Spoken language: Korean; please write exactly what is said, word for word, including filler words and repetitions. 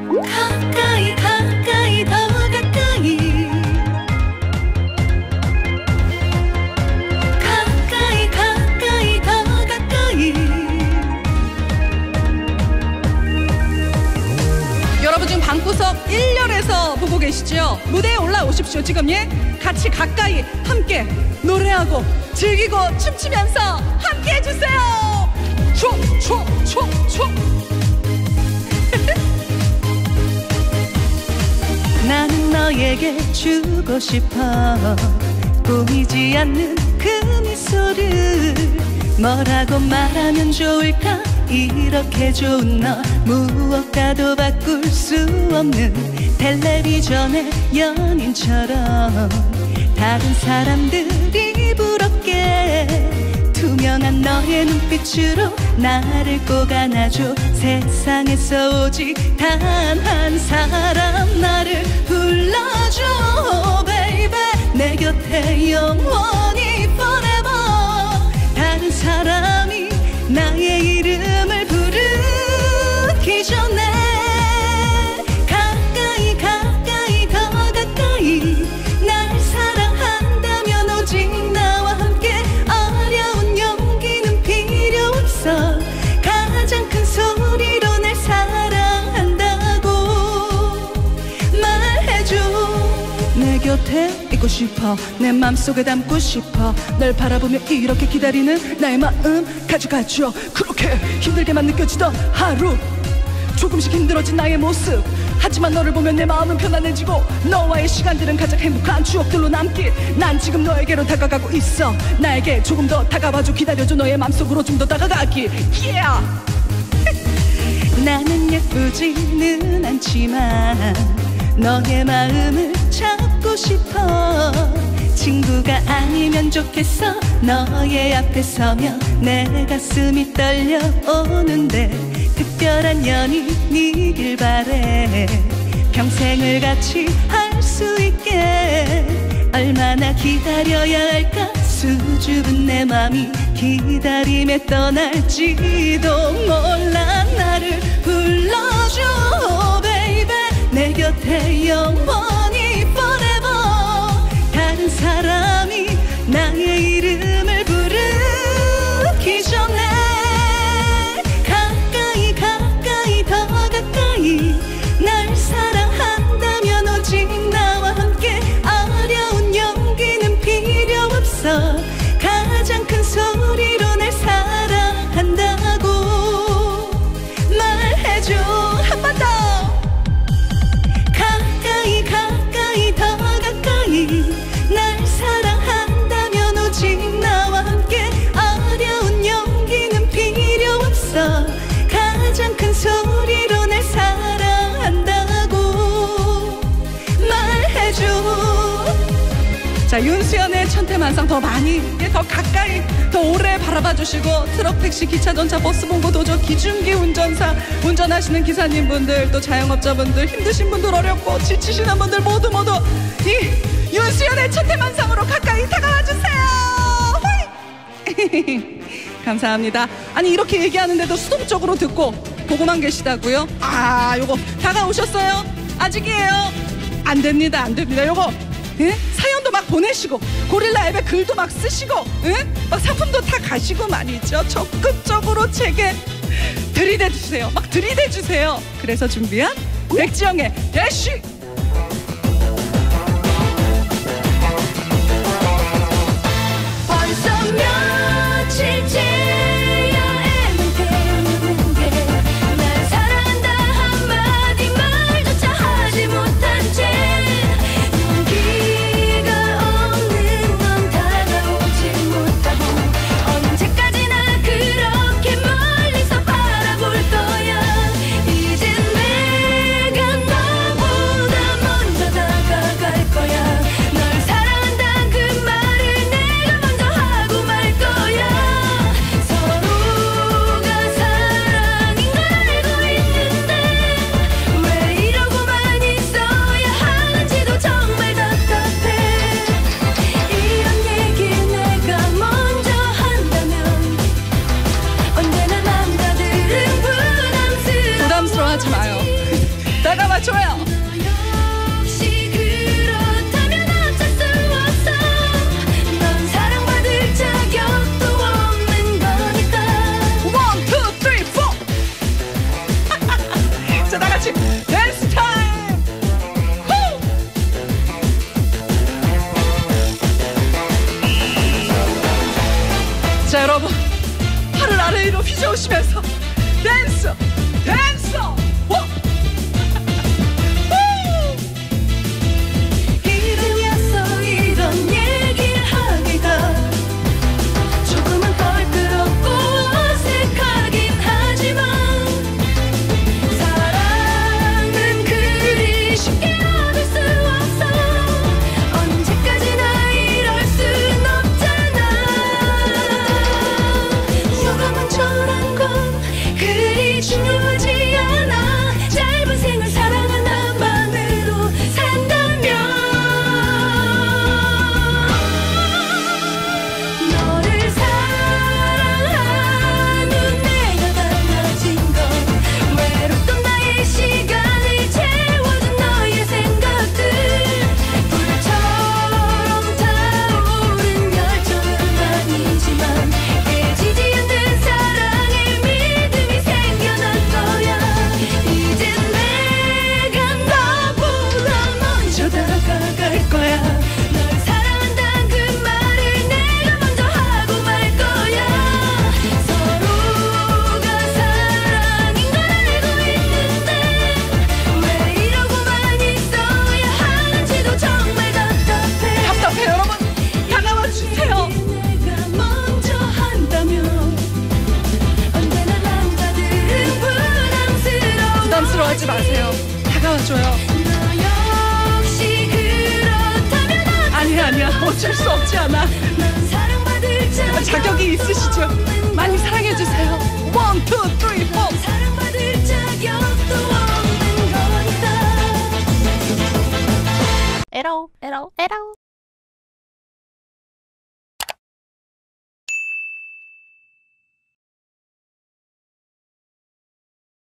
가까이 가까이 더 가까이 가까이 가까이 더 가까이. 여러분 지금 방구석 일 열에서 보고 계시죠? 무대에 올라오십시오. 지금 예? 같이 가까이 함께 노래하고 즐기고 춤추면서 함께 해주세요. 촉촉촉촉. 나는 너에게 주고 싶어 보이지 않는 그 미소를 뭐라고 말하면 좋을까. 이렇게 좋은 너 무엇과도 바꿀 수 없는 텔레비전의 연인처럼 다른 사람들이 부럽게 투명한 너의 눈빛으로 나를 꼭 안아줘. 세상에서 오직 단 한 사람 나를 불러줘 baby. 내 곁에 영원히 forever. 다른 사람이 나의 이름을 부르기 전에 가까이 가까이 더 가까이 날 사랑한다면 오직 나와 함께. 어려운 용기는 필요 없어. 가장 큰 소리로 날 사랑한다고 말해줘. 내 곁에 있고 싶어. 내 맘속에 담고 싶어. 널 바라보며 이렇게 기다리는 나의 마음 가져가줘. 그렇게 힘들게만 느껴지던 하루 조금씩 힘들어진 나의 모습. 하지만 너를 보면 내 마음은 편안해지고 너와의 시간들은 가장 행복한 추억들로 남길. 난 지금 너에게로 다가가고 있어. 나에게 조금 더 다가와줘. 기다려줘. 너의 맘속으로 좀 더 다가가길. yeah. 나는 예쁘지는 않지만 너의 마음을 잡고 싶어. 친구가 아니면 좋겠어. 너의 앞에 서면 내 가슴이 떨려오는데 특별한 연인이길 바래. 평생을 같이 할 수 있게 얼마나 기다려야 할까. 수줍은 내 맘이 기다림에 떠날지도 몰라. 나를 불러줘 baby. 내 곁에 영원히 forever. 다른 사람이 나의 이름을 부르기 전에 가까이 가까이 더 가까이 날 사랑한다면 오직 나와 함께. 어려운 용기는 필요 없어. 가장 큰 소리로 날 사랑한다고 말해줘. 한 번 더. 가까이 가까이 더 가까이 날 사랑한다면 오직 나와 함께. 어려운 용기는 필요 없어. 가장 큰 소리로 날 사랑한다고 말해줘. 자, 윤수연의 천태만상 더 많이, 더 가까이, 더 오래 바라봐 주시고 트럭, 택시, 기차, 전차, 버스, 봉고, 도저, 기중기 운전사, 운전하시는 기사님분들, 또 자영업자분들, 힘드신 분들, 어렵고 지치시는 분들 모두 모두 이 윤수연의 천태만상으로 가까이 다가와 주세요. 감사합니다. 아니 이렇게 얘기하는데도 수동적으로 듣고 보고만 계시다고요? 아, 요거 다가오셨어요? 아직이에요? 안 됩니다, 안 됩니다. 요거 예? 사연도 막 보내시고 고릴라 앱에 글도 막 쓰시고 예? 막 상품도 다 가시고 말이죠. 적극적으로 제게 들이대주세요. 막 들이대주세요. 그래서 준비한 백지영의 대쉬. 벌써 며칠째야 애만대는데 날 사랑한다 한마디 말조차 하지 못한 채 용기가 없는 넌 다가오지 못하고 언제까지나 그렇게 멀리서 바라볼 거야. 이젠 내가 너보다 다가와줘요. 역시 그렇다면 어쩔 수 없어. 넌 사랑받을 자격도 없는 거니까. 원, 투, 쓰리, 포. 자, 다 같이 댄스 타임. 후! 자, 여러분, 팔을 아래로 휘저으시면서 댄스, 댄스. 호! 이름이었어 이런 얘기를 하기가 조금은 껄끄럽고 어색하긴 하지만 사랑은 그리 쉽게 얻을 수 없어. 언제까지나 이럴 순 없잖아. 요감은 저란 건 그리 중요하지 않아. 짧은 생을 사랑 하나만으로 산다면 너를 사랑하는 내가 달라진 건 외롭던 나의 시간을 채워준 너의 생각들. 불처럼 타오른 열정은 아니지만 깨지지 않는 사랑의 믿음이 생겨난 거야. 이젠 내가 너보다 먼저 다가갈 거야. 널 사랑한다는 그 말을 내가 먼저 하고 말 거야. 서로가 사랑인 걸 알고 있는데 왜 이러고만 있어야 하는지도 정말 답답해. 답답해, 여러분. 다가와 주세요. 내가 먼저 한다면 언제나 남자들은 부담스러워. 부담스러워하지 마세요. 다가와줘요. 너 역시 그렇다면 아니야, 아니야. 어쩔 수 없지 않아. 넌 사랑받을 자격 자격이 있으시죠? 많이 사랑해주세요. 원, 투, 쓰리, 포. 사랑받을 자격도 없는 거니까. 에러 에러 에러